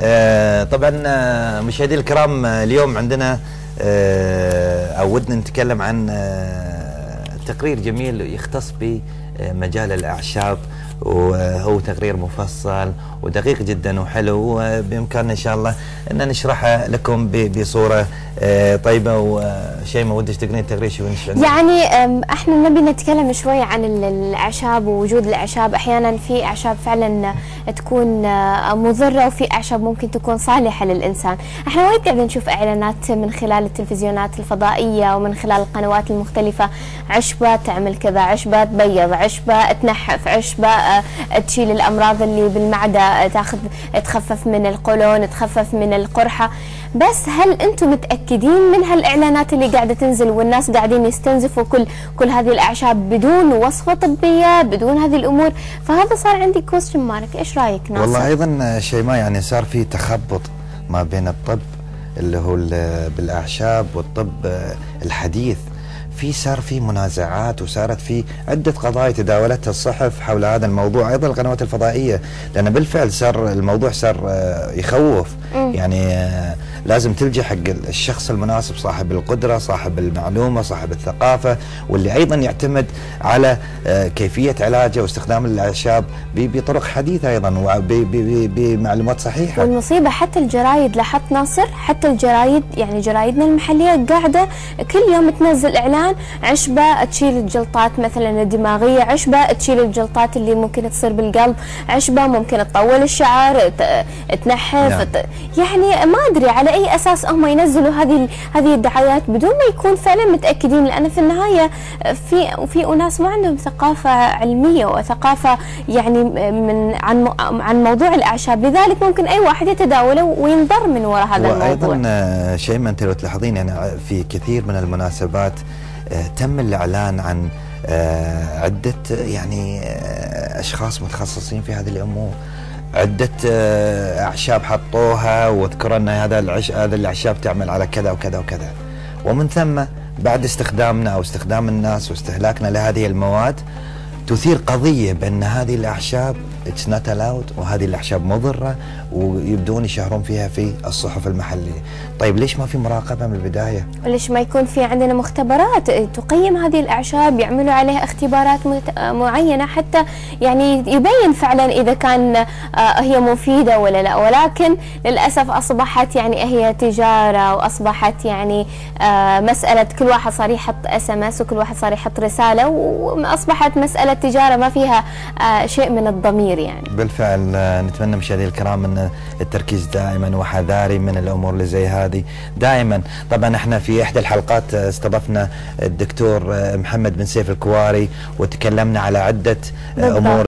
طبعا مشاهدي الكرام، اليوم عندنا او ودنا نتكلم عن تقرير جميل يختص بمجال الاعشاب، وهو تقرير مفصل ودقيق جدا وحلو، وبامكاننا ان شاء الله ان نشرحه لكم بصوره طيبه. وشيماء ودك تقرين التقرير شو يعني احنا نبي نتكلم شوي عن الاعشاب ووجود الاعشاب. احيانا في اعشاب فعلا تكون مضره، وفي اعشاب ممكن تكون صالحه للانسان. احنا وايد قاعدين نشوف اعلانات من خلال التلفزيونات الفضائيه ومن خلال القنوات المختلفه، عشبه تعمل كذا، عشبه تبيض، عشبه تنحف، عشبه تشيل الامراض اللي بالمعده، تخفف من القولون، تخفف من القرحه. بس هل انتم متاكدين من هالاعلانات اللي قاعده تنزل والناس قاعدين يستنزفوا كل هذه الاعشاب بدون وصفه طبيه، بدون هذه الامور؟ فهذا صار عندي كويستشن مارك. ايش رايك ناصر؟ والله ايضا شيماء، يعني صار في تخبط ما بين الطب اللي هو بالاعشاب والطب الحديث. صار في منازعات، وصارت في عدة قضايا تداولتها الصحف حول هذا الموضوع، أيضا القنوات الفضائية، لأن بالفعل صار الموضوع يخوف. يعني لازم تلجأ حق الشخص المناسب، صاحب القدرة، صاحب المعلومة، صاحب الثقافة، واللي أيضا يعتمد على كيفية علاجه واستخدام الأعشاب بطرق حديثة أيضا وبمعلومات صحيحة. والمصيبة حتى الجرايد، لاحظت ناصر، حتى الجرايد، يعني جرايدنا المحلية قاعدة كل يوم تنزل إعلان عشبة تشيل الجلطات مثلا الدماغية، عشبة تشيل الجلطات اللي ممكن تصير بالقلب، عشبة ممكن تطول الشعر، تنحف. نعم. يعني ما أدري على أي أساس هم ينزلوا هذه الدعايات بدون ما يكون فعلا متأكدين، لأن في النهاية في أناس ما عندهم ثقافة علمية وثقافة يعني عن موضوع الأعشاب، لذلك ممكن أي واحد يتداوله وينضر من وراء هذا الموضوع. وأيضا شيماء، أنت لو تلاحظين يعني في كثير من المناسبات تم الإعلان عن عدة يعني أشخاص متخصصين في هذه الأمور، عدة أعشاب حطوها وذكروا أن هذا الأعشاب تعمل على كذا وكذا وكذا، ومن ثم بعد استخدامنا أو استخدام الناس واستهلاكنا لهذه المواد تثير قضية بأن هذه الأعشاب اتس نوت الاود، وهذه الأعشاب مضرة، ويبدون يشهرون فيها في الصحف المحلية. طيب ليش ما في مراقبة من البداية؟ وليش ما يكون في عندنا مختبرات تقيم هذه الأعشاب، يعملوا عليها اختبارات معينة حتى يعني يبين فعلا إذا كان هي مفيدة ولا لا. ولكن للأسف أصبحت يعني هي تجارة، وأصبحت يعني مسألة كل واحد صار يحط SMS وكل واحد صار يحط رسالة، وأصبحت مسألة تجارة ما فيها شيء من الضمير. يعني بالفعل نتمنى مشاهدينا الكرام ان التركيز دائما وحذاري من الامور اللي زي هذه دائما. طبعا احنا في احدى الحلقات استضفنا الدكتور محمد بن سيف الكواري وتكلمنا على عدة امور